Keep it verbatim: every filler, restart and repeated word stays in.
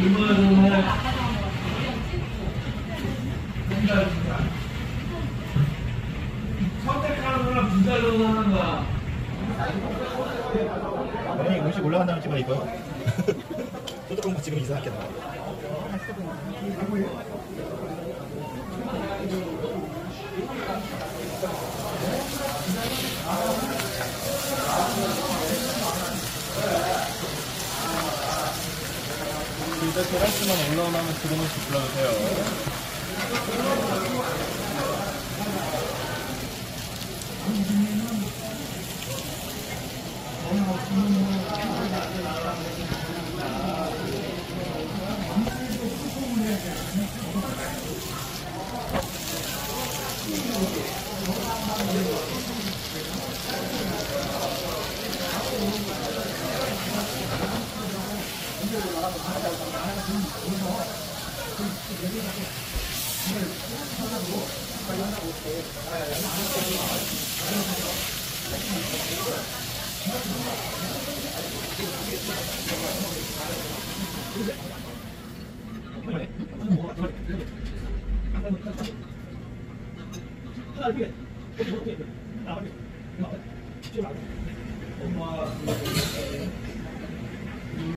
얼마 전에 한달 선택하는 거랑 두 달 전에 하는 거야. 아니 음식 올라간다는 찍어 이거. 소뚜껑 지금 이상하게 나와. 일단 계란치만 올라오면 들어오면서 불러주세요. 엄마